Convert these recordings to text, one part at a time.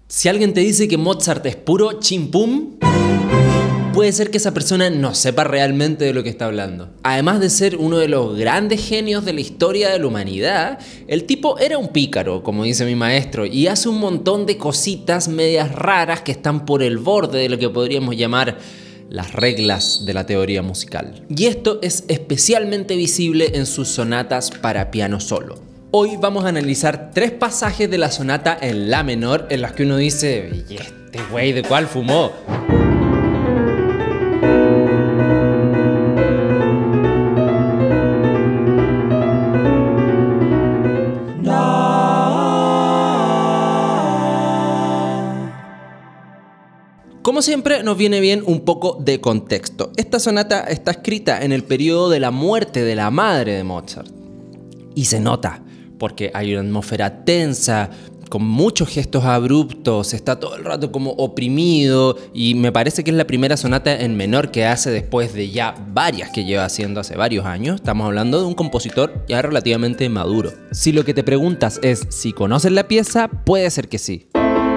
Si alguien te dice que Mozart es puro chimpum, puede ser que esa persona no sepa realmente de lo que está hablando. Además de ser uno de los grandes genios de la historia de la humanidad, el tipo era un pícaro, como dice mi maestro, y hace un montón de cositas medias raras que están por el borde de lo que podríamos llamar las reglas de la teoría musical. Y esto es especialmente visible en sus sonatas para piano solo. Hoy vamos a analizar 3 pasajes de la sonata en la menor en las que uno dice, ¿y este güey de cuál fumó? Como siempre, nos viene bien un poco de contexto. Esta sonata está escrita en el periodo de la muerte de la madre de Mozart. Y se nota, porque hay una atmósfera tensa, con muchos gestos abruptos, está todo el rato como oprimido, y me parece que es la primera sonata en menor que hace después de ya varias que lleva haciendo hace varios años. Estamos hablando de un compositor ya relativamente maduro. Si lo que te preguntas es si conoces la pieza, puede ser que sí.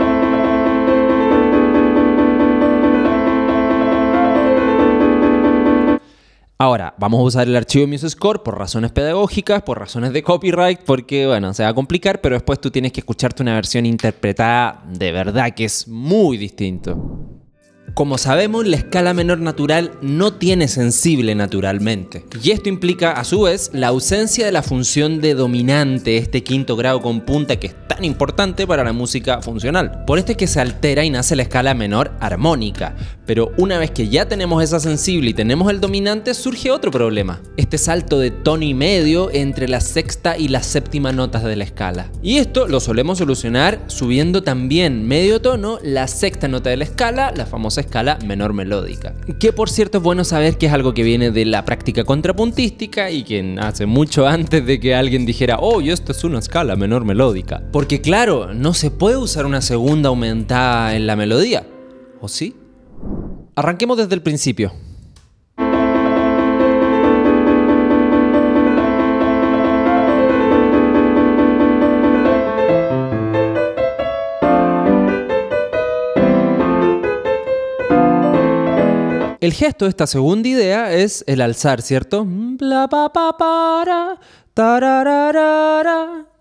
Ahora, vamos a usar el archivo MuseScore por razones pedagógicas, por razones de copyright, porque, bueno, se va a complicar, pero después tú tienes que escucharte una versión interpretada de verdad que es muy distinto. Como sabemos, la escala menor natural no tiene sensible naturalmente. Y esto implica, a su vez, la ausencia de la función de dominante, este quinto grado con punta que es tan importante para la música funcional. Por esto es que se altera y nace la escala menor armónica. Pero una vez que ya tenemos esa sensible y tenemos el dominante, surge otro problema. Este salto de tono y medio entre la sexta y la séptima notas de la escala. Y esto lo solemos solucionar subiendo también medio tono la sexta nota de la escala, la famosa escala menor melódica. Que por cierto es bueno saber que es algo que viene de la práctica contrapuntística y que hace mucho antes de que alguien dijera, oh, esto es una escala menor melódica. Porque claro, no se puede usar una segunda aumentada en la melodía, ¿o sí? Arranquemos desde el principio. El gesto de esta segunda idea es el alzar, ¿cierto? Bla, pa, pa, para, tarararara,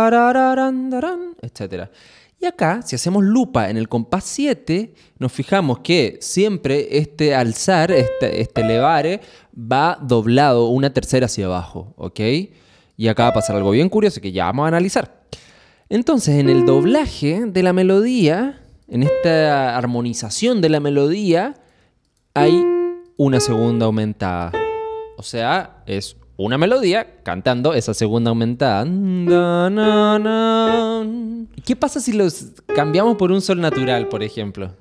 etc. Y acá, si hacemos lupa en el compás 7, nos fijamos que siempre este alzar, este elevare, va doblado una tercera hacia abajo, ¿ok? Y acá va a pasar algo bien curioso que ya vamos a analizar. Entonces, en el doblaje de la melodía, en esta armonización de la melodía, hay una segunda aumentada. O sea, es una melodía cantando esa segunda aumentada. ¿Qué pasa si los cambiamos por un sol natural, por ejemplo?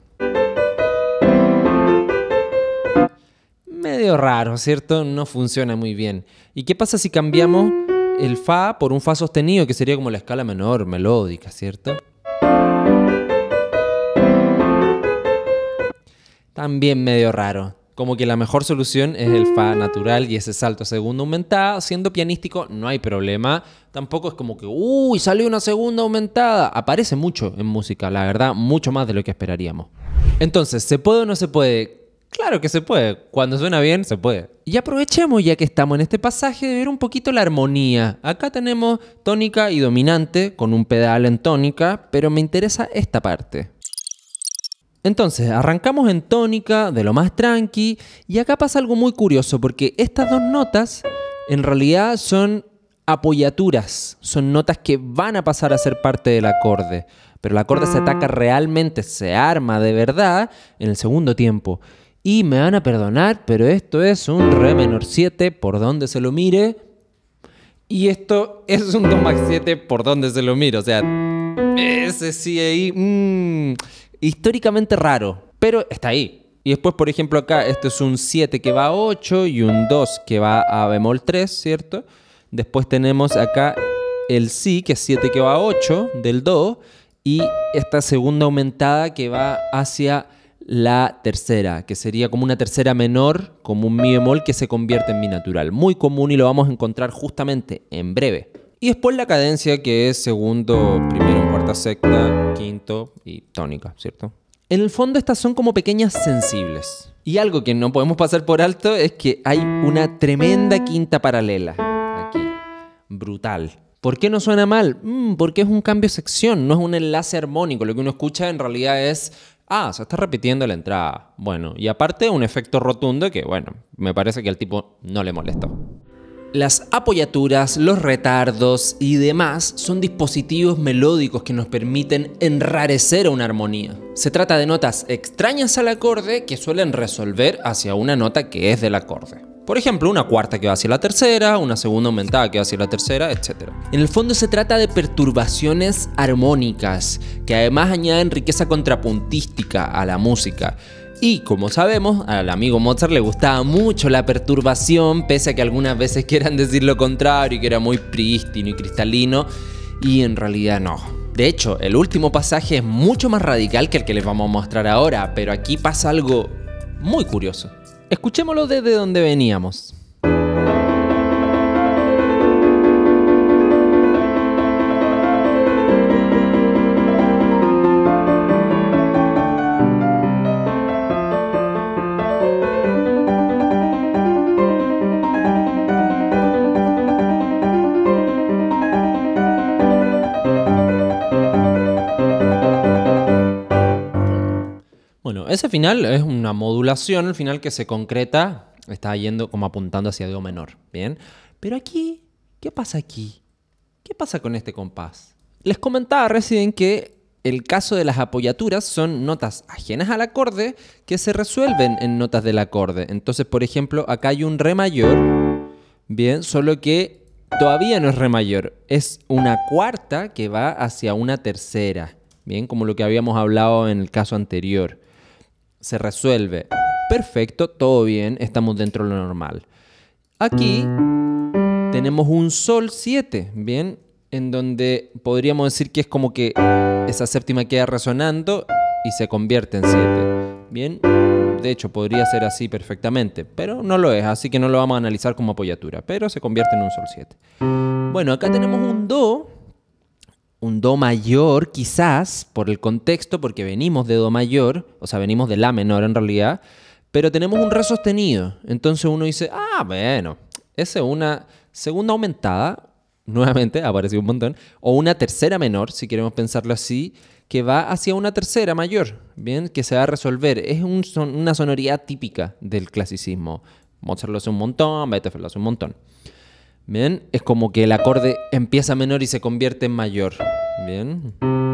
Medio raro, ¿cierto? No funciona muy bien. ¿Y qué pasa si cambiamos el fa por un fa sostenido, que sería como la escala menor melódica, ¿cierto? También medio raro. Como que la mejor solución es el fa natural y ese salto a segunda aumentada. Siendo pianístico no hay problema. Tampoco es como que, uy, salió una segunda aumentada. Aparece mucho en música, la verdad, mucho más de lo que esperaríamos. Entonces, ¿se puede o no se puede? Claro que se puede. Cuando suena bien, se puede. Y aprovechemos, ya que estamos en este pasaje, de ver un poquito la armonía. Acá tenemos tónica y dominante con un pedal en tónica, pero me interesa esta parte. Entonces, arrancamos en tónica, de lo más tranqui, y acá pasa algo muy curioso, porque estas dos notas en realidad son apoyaturas, son notas que van a pasar a ser parte del acorde, pero el acorde se ataca realmente, se arma de verdad en el segundo tiempo. Y me van a perdonar, pero esto es un re menor 7 por donde se lo mire, y esto es un do max 7 por donde se lo mire, o sea, ese sí ahí... históricamente raro, pero está ahí. Y después, por ejemplo, acá, esto es un 7 que va a 8 y un 2 que va a bemol 3, ¿cierto? Después tenemos acá el si, que es 7 que va a 8 del do, y esta segunda aumentada que va hacia la tercera, que sería como una tercera menor, como un mi bemol que se convierte en mi natural. Muy común y lo vamos a encontrar justamente en breve. Y después la cadencia, que es segundo, primero en cuarta cuarta, sexta, quinto y tónica, ¿cierto? En el fondo estas son como pequeñas sensibles. Y algo que no podemos pasar por alto es que hay una tremenda quinta paralela aquí. Brutal. ¿Por qué no suena mal? Porque es un cambio de sección, no es un enlace armónico. Lo que uno escucha en realidad es, se está repitiendo la entrada. Bueno, y aparte un efecto rotundo que, bueno, me parece que al tipo no le molestó. Las apoyaturas, los retardos y demás son dispositivos melódicos que nos permiten enrarecer a una armonía. Se trata de notas extrañas al acorde que suelen resolver hacia una nota que es del acorde. Por ejemplo, una cuarta que va hacia la tercera, una segunda aumentada que va hacia la tercera, etc. En el fondo se trata de perturbaciones armónicas que además añaden riqueza contrapuntística a la música. Y como sabemos, al amigo Mozart le gustaba mucho la perturbación, pese a que algunas veces quieran decir lo contrario y que era muy prístino y cristalino, y en realidad no. De hecho, el último pasaje es mucho más radical que el que les vamos a mostrar ahora, pero aquí pasa algo muy curioso. Escuchémoslo desde donde veníamos. Bueno, ese final es una modulación, el final que se concreta, está yendo como apuntando hacia Do menor, ¿bien? Pero aquí, ¿qué pasa aquí? ¿Qué pasa con este compás? Les comentaba recién que el caso de las apoyaturas son notas ajenas al acorde que se resuelven en notas del acorde. Entonces, por ejemplo, acá hay un re mayor, ¿bien? Solo que todavía no es re mayor, es una cuarta que va hacia una tercera, ¿bien? Como lo que habíamos hablado en el caso anterior. Se resuelve. Perfecto, todo bien, estamos dentro de lo normal. Aquí tenemos un sol 7, ¿bien? En donde podríamos decir que es como que esa séptima queda resonando y se convierte en 7, ¿bien? De hecho, podría ser así perfectamente, pero no lo es, así que no lo vamos a analizar como apoyatura, pero se convierte en un sol 7. Bueno, acá tenemos un do mayor, quizás, por el contexto, porque venimos de do mayor, o sea, venimos de la menor en realidad, pero tenemos un re sostenido. Entonces uno dice, bueno, esa es una segunda aumentada, nuevamente apareció un montón, o una tercera menor, si queremos pensarlo así, que va hacia una tercera mayor, ¿bien? Que se va a resolver. Es una sonoridad típica del clasicismo. Mozart lo hace un montón, Beethoven lo hace un montón. Bien, es como que el acorde empieza menor y se convierte en mayor. Bien.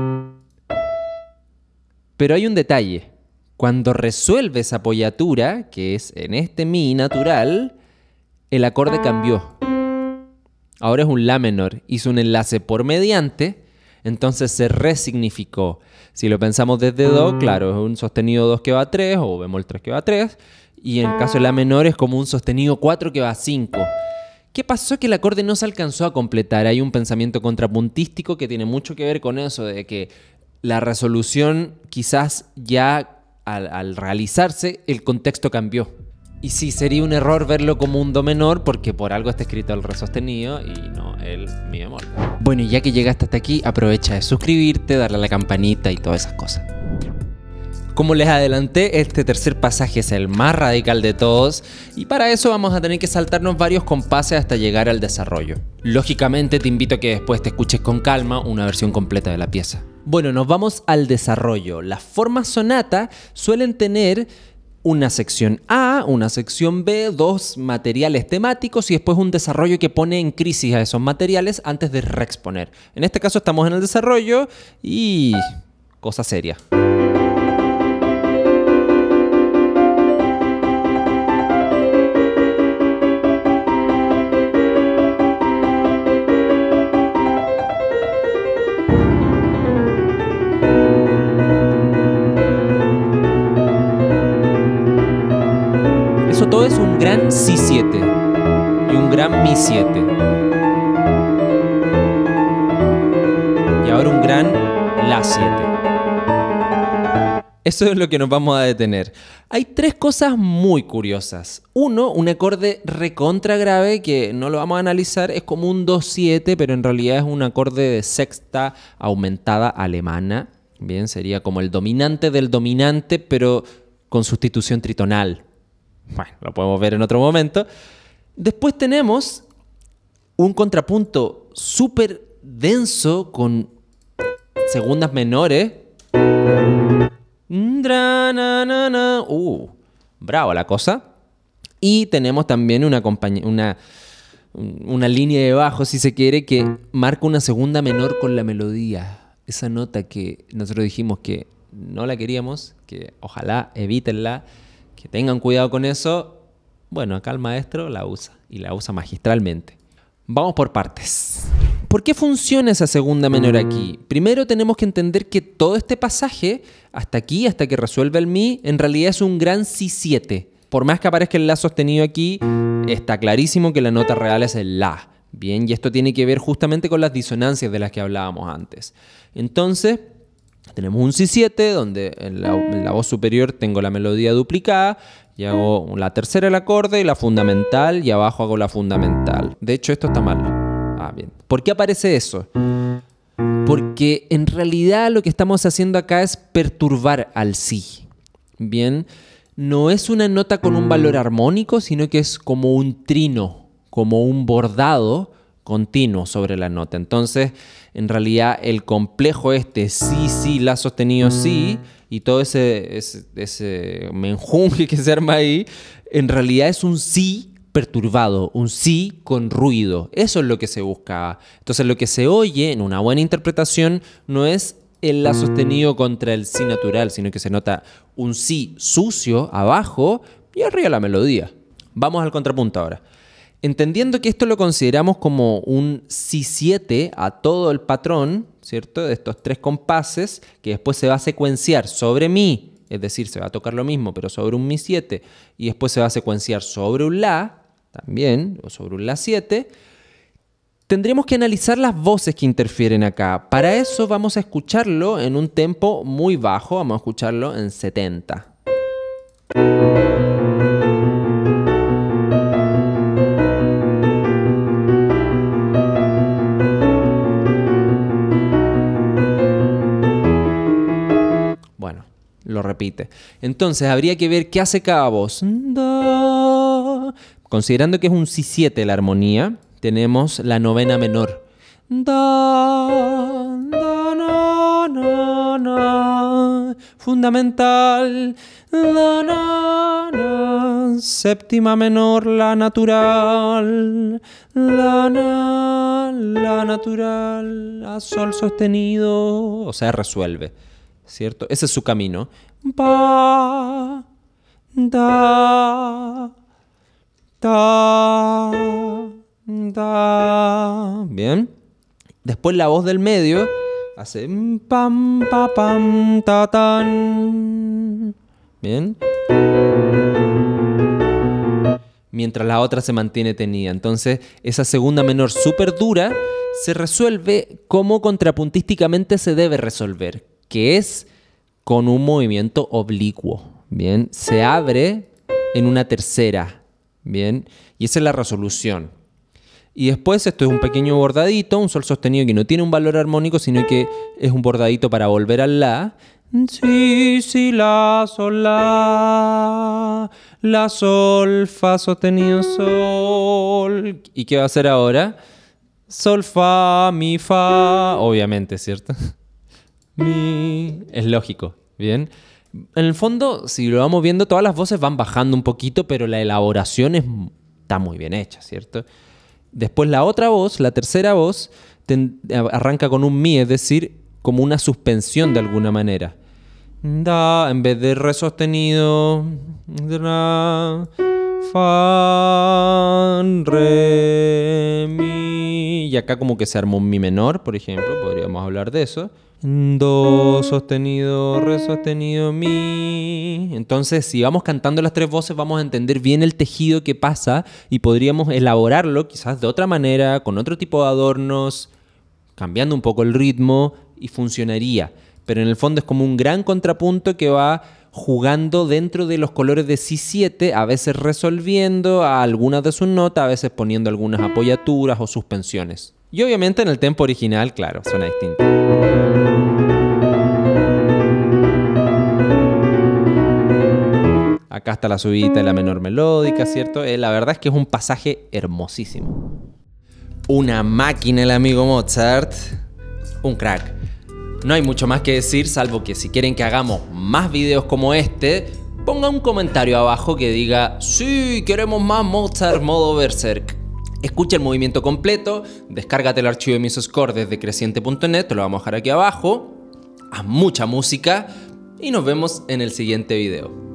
Pero hay un detalle. Cuando resuelve esa apoyatura, que es en este mi natural, el acorde cambió. Ahora es un la menor. Hizo un enlace por mediante, entonces se resignificó. Si lo pensamos desde do, claro, es un sostenido 2 que va a 3 o bemol 3 que va a 3. Y en el caso de la menor es como un sostenido 4 que va a 5. ¿Qué pasó? Que el acorde no se alcanzó a completar. Hay un pensamiento contrapuntístico que tiene mucho que ver con eso, de que la resolución quizás ya al realizarse el contexto cambió. Y sí, sería un error verlo como un do menor porque por algo está escrito el re sostenido y no el mi bemol. Bueno, y ya que llegaste hasta aquí, aprovecha de suscribirte, darle a la campanita y todas esas cosas. Como les adelanté, este tercer pasaje es el más radical de todos y para eso vamos a tener que saltarnos varios compases hasta llegar al desarrollo. Lógicamente te invito a que después te escuches con calma una versión completa de la pieza. Bueno, nos vamos al desarrollo. Las formas sonata suelen tener una sección A, una sección B, dos materiales temáticos y después un desarrollo que pone en crisis a esos materiales antes de reexponer. En este caso estamos en el desarrollo y cosa seria. Eso todo es un gran si 7 y un gran mi 7. Y ahora un gran la 7. Eso es lo que nos vamos a detener. Hay tres cosas muy curiosas. Uno, un acorde recontra grave que no lo vamos a analizar, es como un 2-7, pero en realidad es un acorde de sexta aumentada alemana. Bien, sería como el dominante del dominante, pero con sustitución tritonal. Bueno, lo podemos ver en otro momento. Después tenemos un contrapunto súper denso con segundas menores. Bravo la cosa. Y tenemos también una línea de bajo, si se quiere, que marca una segunda menor con la melodía. Esa nota que nosotros dijimos que no la queríamos, que ojalá evítenla, que tengan cuidado con eso. Bueno, acá el maestro la usa, y la usa magistralmente. Vamos por partes. ¿Por qué funciona esa segunda menor aquí? Primero tenemos que entender que todo este pasaje, hasta aquí, hasta que resuelve el mi, en realidad es un gran si7. Por más que aparezca el la sostenido aquí, está clarísimo que la nota real es el la. Bien, y esto tiene que ver justamente con las disonancias de las que hablábamos antes. Entonces, tenemos un si7 donde en la voz superior tengo la melodía duplicada y hago la tercera el acorde y la fundamental, y abajo hago la fundamental. De hecho, esto está mal. Bien. ¿Por qué aparece eso? Porque en realidad lo que estamos haciendo acá es perturbar al si. Bien, no es una nota con un valor armónico, sino que es como un trino, como un bordado continuo sobre la nota. Entonces, en realidad, el complejo si, la sostenido, si, y todo ese menjunje que se arma ahí, en realidad es un si perturbado, un si con ruido. Eso es lo que se buscaba. Entonces, lo que se oye en una buena interpretación no es el la sostenido contra el si natural, sino que se nota un si sucio abajo y arriba la melodía. Vamos al contrapunto ahora. Entendiendo que esto lo consideramos como un si7 a todo el patrón, ¿cierto? De estos tres compases, que después se va a secuenciar sobre mi, es decir, se va a tocar lo mismo, pero sobre un mi7, y después se va a secuenciar sobre un la, también, o sobre un la7, tendremos que analizar las voces que interfieren acá. Para eso vamos a escucharlo en un tempo muy bajo, vamos a escucharlo en 70. Bueno, lo repite. Entonces habría que ver qué hace cada voz. Considerando que es un si7 la armonía, tenemos la novena menor. Fundamental. Séptima menor, la natural. La natural. A sol sostenido. O sea, resuelve. ¿Cierto? Ese es su camino. Da. Bien. Después la voz del medio hace pam pa pam ta tan. Bien. Mientras la otra se mantiene tenida. Entonces, esa segunda menor súper dura se resuelve como contrapuntísticamente se debe resolver, que es con un movimiento oblicuo. Bien. Se abre en una tercera. Bien, y esa es la resolución. Y después esto es un pequeño bordadito, un sol sostenido que no tiene un valor armónico, sino que es un bordadito para volver al la. Si, si, la, sol, la, sol, fa sostenido, sol. ¿Y qué va a hacer ahora? Sol, fa, mi, fa, obviamente, ¿cierto? Mi, es lógico, ¿bien? En el fondo, si lo vamos viendo, todas las voces van bajando un poquito, pero la elaboración está muy bien hecha, ¿cierto? Después la otra voz, la tercera voz, arranca con un mi, es decir, como una suspensión de alguna manera. Da, en vez de re sostenido, ra, fa, re, mi. Y acá como que se armó un mi menor, por ejemplo, podríamos hablar de eso. Do sostenido, re sostenido, mi. Entonces, si vamos cantando las tres voces, vamos a entender bien el tejido que pasa y podríamos elaborarlo quizás de otra manera, con otro tipo de adornos, cambiando un poco el ritmo y funcionaría. pero en el fondo es como un gran contrapunto que va jugando dentro de los colores de Si7, a veces resolviendo a algunas de sus notas, a veces poniendo algunas apoyaturas o suspensiones. Y obviamente en el tempo original, claro, suena distinto. Acá está la subidita de la menor melódica, ¿cierto? La verdad es que es un pasaje hermosísimo. Una máquina el amigo Mozart. Un crack. No hay mucho más que decir, salvo que si quieren que hagamos más videos como este, pongan un comentario abajo que diga sí, queremos más Mozart modo Berserk. Escucha el movimiento completo, descárgate el archivo de mis scores desde creciente.net, te lo vamos a dejar aquí abajo. Haz mucha música y nos vemos en el siguiente video.